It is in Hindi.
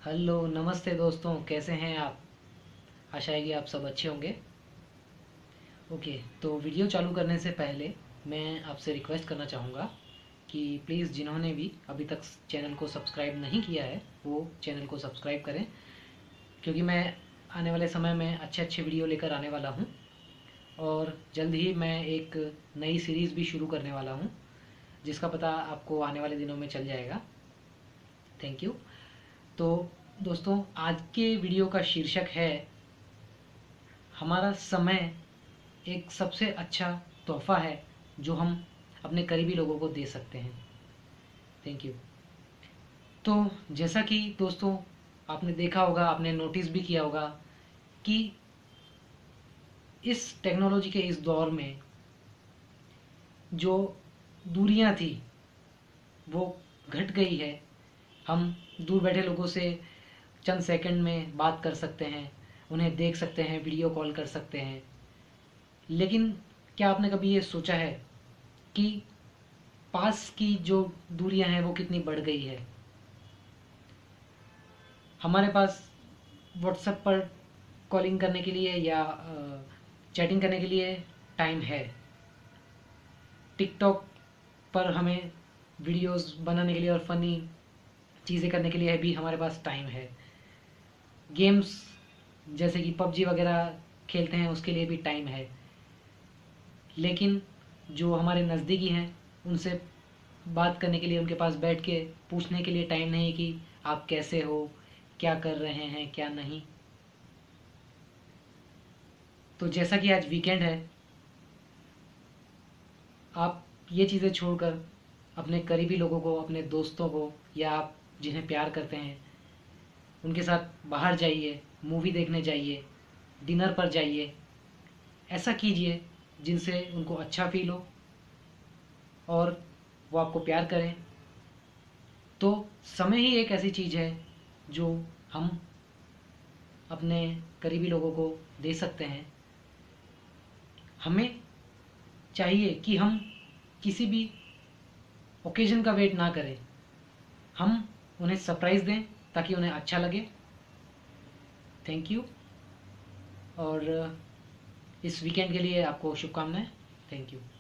हेलो नमस्ते दोस्तों, कैसे हैं आप। आशा है कि आप सब अच्छे होंगे। ओके, तो वीडियो चालू करने से पहले मैं आपसे रिक्वेस्ट करना चाहूँगा कि प्लीज़ जिन्होंने भी अभी तक चैनल को सब्सक्राइब नहीं किया है वो चैनल को सब्सक्राइब करें, क्योंकि मैं आने वाले समय में अच्छे अच्छे वीडियो लेकर आने वाला हूँ और जल्द ही मैं एक नई सीरीज़ भी शुरू करने वाला हूँ, जिसका पता आपको आने वाले दिनों में चल जाएगा। Thank you. तो दोस्तों, आज के वीडियो का शीर्षक है हमारा समय एक सबसे अच्छा तोहफ़ा है जो हम अपने करीबी लोगों को दे सकते हैं। Thank you. तो जैसा कि दोस्तों आपने देखा होगा, आपने नोटिस भी किया होगा कि इस टेक्नोलॉजी के इस दौर में जो दूरियां थी वो घट गई है। हम दूर बैठे लोगों से चंद सेकंड में बात कर सकते हैं, उन्हें देख सकते हैं, वीडियो कॉल कर सकते हैं। लेकिन क्या आपने कभी ये सोचा है कि पास की जो दूरियां हैं वो कितनी बढ़ गई है। हमारे पास व्हाट्सएप पर कॉलिंग करने के लिए या चैटिंग करने के लिए टाइम है। टिकटॉक पर हमें वीडियोस बनाने के लिए और फनी चीज़ें करने के लिए भी हमारे पास टाइम है। गेम्स जैसे कि पबजी वगैरह खेलते हैं उसके लिए भी टाइम है। लेकिन जो हमारे नज़दीकी हैं उनसे बात करने के लिए, उनके पास बैठ के पूछने के लिए टाइम नहीं कि आप कैसे हो, क्या कर रहे हैं, क्या नहीं। तो जैसा कि आज वीकेंड है, आप ये चीज़ें छोड़कर अपने करीबी लोगों को, अपने दोस्तों को या आप जिन्हें प्यार करते हैं उनके साथ बाहर जाइए, मूवी देखने जाइए, डिनर पर जाइए। ऐसा कीजिए जिनसे उनको अच्छा फील हो और वो आपको प्यार करें। तो समय ही एक ऐसी चीज़ है जो हम अपने करीबी लोगों को दे सकते हैं। हमें चाहिए कि हम किसी भी ओकेजन का वेट ना करें, हम उन्हें सरप्राइज़ दें ताकि उन्हें अच्छा लगे। Thank you. और इस वीकेंड के लिए आपको शुभकामनाएं। Thank you.